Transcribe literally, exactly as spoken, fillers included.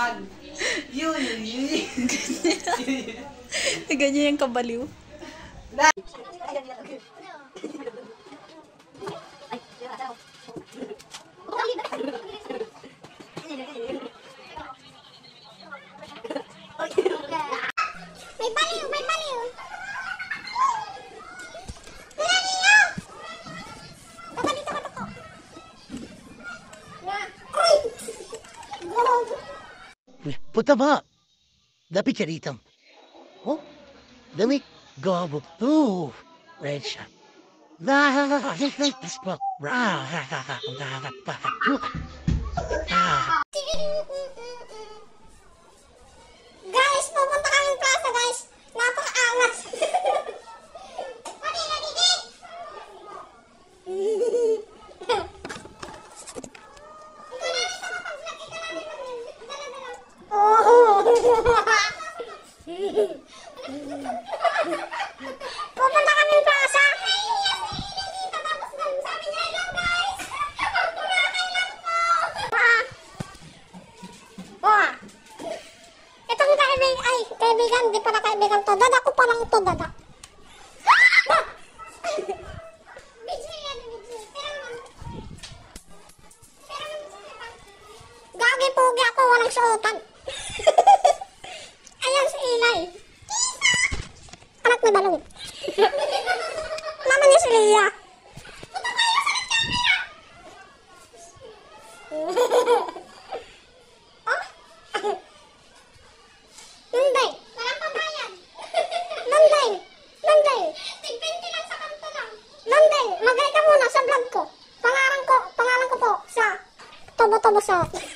Wag. Yun, yun, yun. Ganyan yung kabaliw. May baliw, may baliw. Puta ba? Dapat siya dito. Oh? Dami. Gabo. Oh. Red shot. Guys, pupunta kaming plaza, guys. Napaka-angas. Pupunta kami plaza. Tapos sabi niya, hello guys. Kumakailan po. Oh. Itong kaibigan, ay, kaibigan, di pala kaibigan to. Dada ko pa lang ito, dada. Gagi-pugi ako, walang suotan. Ayan si Ilay. Anak na balong. Mama niya si Lia. Oh? Nunday. Walang pambayad. Nunday. Nunday. tig-twenty lang sa kanto lang. Nunday, magay ka muna sa vlog ko. Pangalan ko, pangalan ko po sa Tobo-Tobo sa